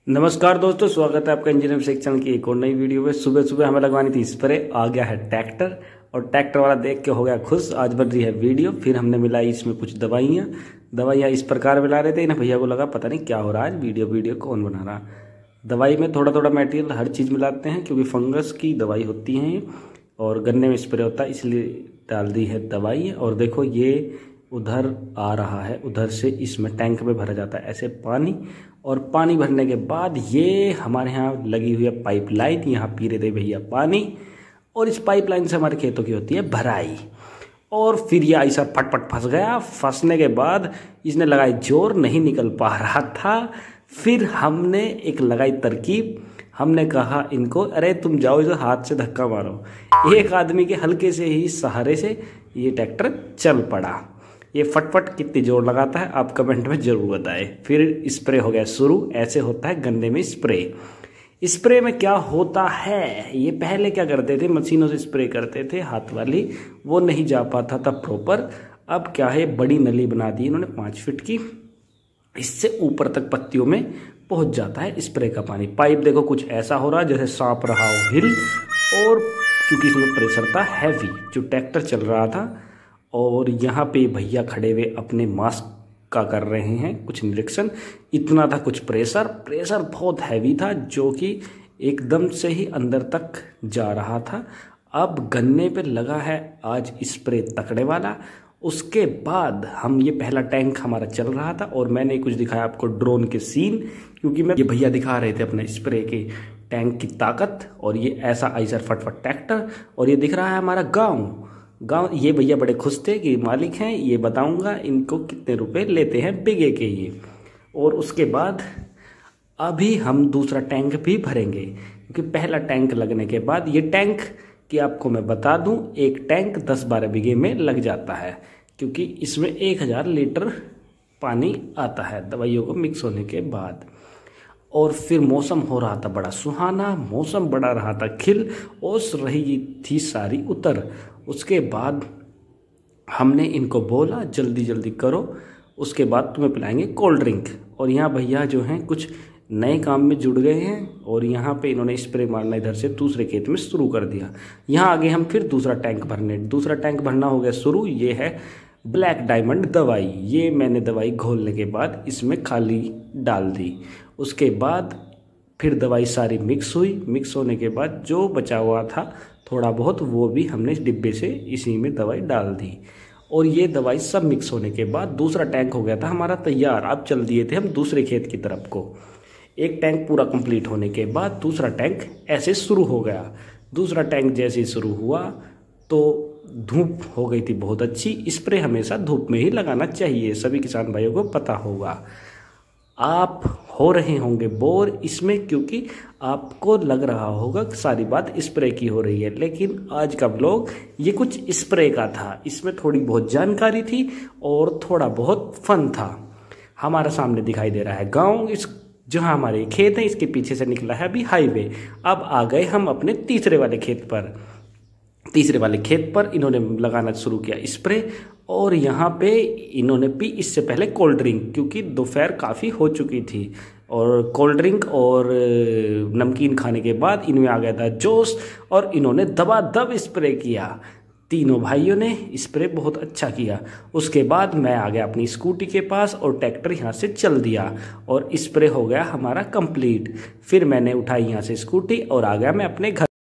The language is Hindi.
नमस्कार दोस्तों, स्वागत है आपका इंजीनियरिंग सेक्शन की एक और नई वीडियो में। सुबह सुबह हमें लगवानी थी स्प्रे, आ गया है ट्रैक्टर और ट्रैक्टर वाला देख के हो गया खुश। आज बन रही है वीडियो। फिर हमने मिलाई इसमें कुछ दवाइयाँ इस प्रकार मिला रहे थे ना, भैया को लगा पता नहीं क्या हो रहा है, वीडियो कौन बना रहा। दवाई में थोड़ा थोड़ा मटेरियल हर चीज़ मिलाते हैं क्योंकि फंगस की दवाई होती है और गन्ने में स्प्रे होता है, इसलिए डाल दी है दवाई। और देखो ये उधर आ रहा है, उधर से इसमें टैंक में भरा जाता है ऐसे पानी, और पानी भरने के बाद ये हमारे यहाँ लगी हुई है पाइपलाइन, यहाँ पी रहे थे भैया पानी, और इस पाइपलाइन से हमारे खेतों की होती है भराई। और फिर ये ऐसा फटफट फंस गया। फंसने के बाद इसने लगाई जोर, नहीं निकल पा रहा था। फिर हमने एक लगाई तरकीब, हमने कहा इनको, अरे तुम जाओ इसे हाथ से धक्का मारो। एक आदमी के हल्के से ही सहारे से ये ट्रैक्टर चल पड़ा। ये फटफट कितनी जोर लगाता है आप कमेंट में जरूर बताएं। फिर स्प्रे हो गया शुरू। ऐसे होता है गन्ने में स्प्रे। स्प्रे में क्या होता है, ये पहले क्या करते थे, मशीनों से स्प्रे करते थे, हाथ वाली, वो नहीं जा पाता था प्रॉपर। अब क्या है, बड़ी नली बना दी इन्होंने 5 फीट की, इससे ऊपर तक पत्तियों में पहुंच जाता है स्प्रे का पानी। पाइप देखो कुछ ऐसा हो रहा है जैसे सांप रहा हो हिल, और क्योंकि इसमें प्रेशर था हैवी, जो ट्रैक्टर चल रहा था। और यहाँ पे भैया खड़े हुए अपने मास्क का कर रहे हैं कुछ निरीक्षण। इतना था कुछ प्रेशर बहुत हैवी था, जो कि एकदम से ही अंदर तक जा रहा था। अब गन्ने पे लगा है आज स्प्रे तकड़े वाला। उसके बाद हम, ये पहला टैंक हमारा चल रहा था और मैंने कुछ दिखाया आपको ड्रोन के सीन, क्योंकि मैं ये भैया दिखा रहे थे अपने स्प्रे के टैंक की ताकत। और ये ऐसा आइसर फटफट ट्रैक्टर, और ये दिख रहा है हमारा गाँव। ये भैया बड़े खुश थे कि मालिक हैं, ये बताऊंगा इनको कितने रुपए लेते हैं बिगे के ये। और उसके बाद अभी हम दूसरा टैंक भी भरेंगे, क्योंकि पहला टैंक लगने के बाद, ये टैंक कि आपको मैं बता दूं, एक टैंक 10-12 बीघे में लग जाता है, क्योंकि इसमें 1000 लीटर पानी आता है दवाइयों को मिक्स होने के बाद। और फिर मौसम हो रहा था बड़ा सुहाना, मौसम बड़ा रहा था खिल, ओस रही थी सारी उतर। उसके बाद हमने इनको बोला जल्दी जल्दी करो, उसके बाद तुम्हें पिलाएंगे कोल्ड ड्रिंक। और यहाँ भैया जो हैं कुछ नए काम में जुड़ गए हैं, और यहाँ पे इन्होंने स्प्रे मारना इधर से दूसरे खेत में शुरू कर दिया। यहाँ आगे हम फिर दूसरा टैंक भरना हो गया शुरू। ये है ब्लैक डायमंड दवाई। ये मैंने दवाई घोलने के बाद इसमें खाली डाल दी। उसके बाद फिर दवाई सारी मिक्स हुई। मिक्स होने के बाद जो बचा हुआ था थोड़ा बहुत, वो भी हमने इस डिब्बे से इसी में दवाई डाल दी। और ये दवाई सब मिक्स होने के बाद दूसरा टैंक हो गया था हमारा तैयार। अब चल दिए थे हम दूसरे खेत की तरफ को। एक टैंक पूरा कंप्लीट होने के बाद दूसरा टैंक ऐसे शुरू हो गया। दूसरा टैंक जैसे ही शुरू हुआ तो धूप हो गई थी बहुत अच्छी। स्प्रे हमेशा धूप में ही लगाना चाहिए, सभी किसान भाइयों को पता होगा। आप हो रहे होंगे बोर इसमें, क्योंकि आपको लग रहा होगा सारी बात स्प्रे की हो रही है, लेकिन आज का ब्लॉग ये कुछ स्प्रे का था। इसमें थोड़ी बहुत जानकारी थी और थोड़ा बहुत फन था। हमारा सामने दिखाई दे रहा है गांव, इस जहां हमारे खेत है इसके पीछे से निकला है अभी हाईवे। अब आ गए हम अपने तीसरे वाले खेत पर इन्होंने लगाना शुरू किया स्प्रे। और यहाँ पे इन्होंने पी इससे पहले कोल्ड ड्रिंक, क्योंकि दोपहर काफ़ी हो चुकी थी, और कोल्ड ड्रिंक और नमकीन खाने के बाद इनमें आ गया था जोश, और इन्होंने दबादब स्प्रे किया। तीनों भाइयों ने स्प्रे बहुत अच्छा किया। उसके बाद मैं आ गया अपनी स्कूटी के पास और ट्रैक्टर यहाँ से चल दिया, और स्प्रे हो गया हमारा कंप्लीट। फिर मैंने उठाई यहाँ से स्कूटी और आ गया मैं अपने घर।